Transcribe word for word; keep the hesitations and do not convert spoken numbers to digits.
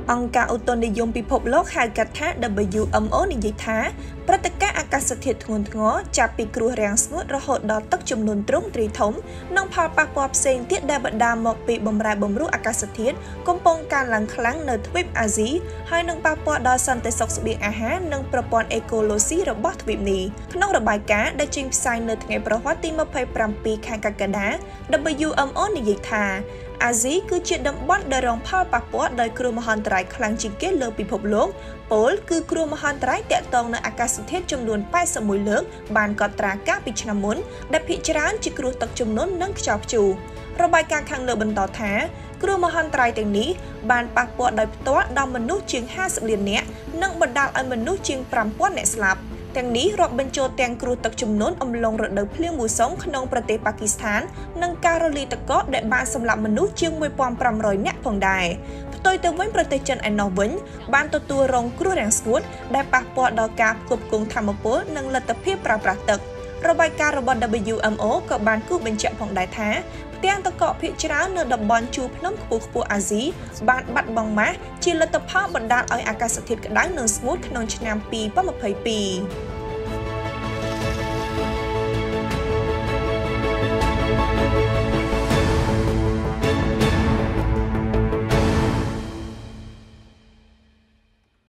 អង្គការឧតុនិយមពិភពលោកហៅកាត់ថា W M O និយាយថាព្រឹត្តិការណ៍អាកាសធាតុធ្ងន់ធ្ងរចាប់ពីគ្រោះរាំងស្ងួតរហូតដល់ទឹកជំនន់ទ្រង់ទ្រាយធំនិងផលប៉ះពាល់ផ្សេងទៀតដែលបណ្ដាលមកពីបម្រែបម្រួលអាកាសធាតុកំពុងកើនឡើងខ្លាំងនៅទ្វីបអាស៊ីហើយនឹងប៉ះពាល់ដល់សន្តិសុខស្បៀងអាហារនិងប្រព័ន្ធអេកូឡូស៊ីរបស់ទ្វីបនេះក្នុងរបាយការណ៍ដែលចេញផ្សាយនៅថ្ងៃប្រហ័សទីម្ភៃប្រាំពីរខែកក្កដា W M O និយាយថាអាស៊ីគឺជាតំបន់ដែលរងផលប៉ះពាល់ដោយគ្រោះមហន្តរាយខ្លាំងជាងគេលើពិភពលោកពលគឺគ្រោះមហន្តរាយតាក់ទងនឹងអាកាសធាតុចំនួនប៉ែតសិបមួយលើកបានកត់ត្រាកាលពីឆ្នាំមុនដែលភាគច្រើនជាគ្រោះទឹកជំនន់និងខ្យល់ព្យុះរបាយការណ៍ខាងលើបន្តថាគ្រោះមហន្តរាយទាំងនេះបានប៉ះពាល់ដោយផ្ទាល់ដល់មនុស្សជាងห้าสิบលាននាក់និងបណ្ដាលឲ្យមនុស្សជាងប្រាំពាន់នាក់ស្លាប់ទាំងនេះរាប់បញ្ចូលទាំងគ្រោះទឹកជំនន់អំឡុងរដូវភ្លៀងមូសុងក្នុងប្រទេសប៉ាគីស្ថាននិងការរលាយទឹកកកដែលបានសម្លាប់មនុស្សជាងមួយពាន់ប្រាំរយនាក់ផងដែរផ្ទុយទៅវិញប្រទេសចិនឯណោះវិញបានទទួលរងគ្រោះរាំងស្ងួតដែលប៉ះពាល់ដល់ការផ្គត់ផ្គង់ថាមពលនិងលទ្ធភាពប្រើប្រាស់ទឹករបាយការណ៍របស់ W M O ក៏បានគូសបញ្ជាក់ផងដែរថាផ្ទាំងទឹកកកភាគច្រើននៅតំបន់ជួរភ្នំខ្ពស់ខ្ពស់អាស៊ីបានបាត់បង់ម៉ាសជាលទ្ធផលបណ្ដាលឲ្យអាកាសធាតុក្តៅនិងស្ងួតក្នុងឆ្នាំពីរពាន់ម្ភៃពីរ